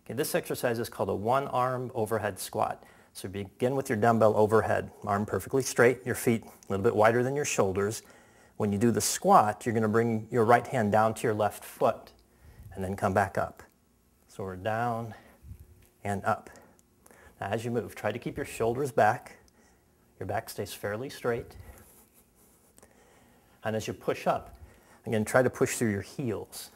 Okay, this exercise is called a one-arm overhead squat. So begin with your dumbbell overhead, arm perfectly straight, your feet a little bit wider than your shoulders. When you do the squat, you're going to bring your right hand down to your left foot and then come back up. So we're down and up. Now as you move, try to keep your shoulders back. Your back stays fairly straight. And as you push up, again, try to push through your heels.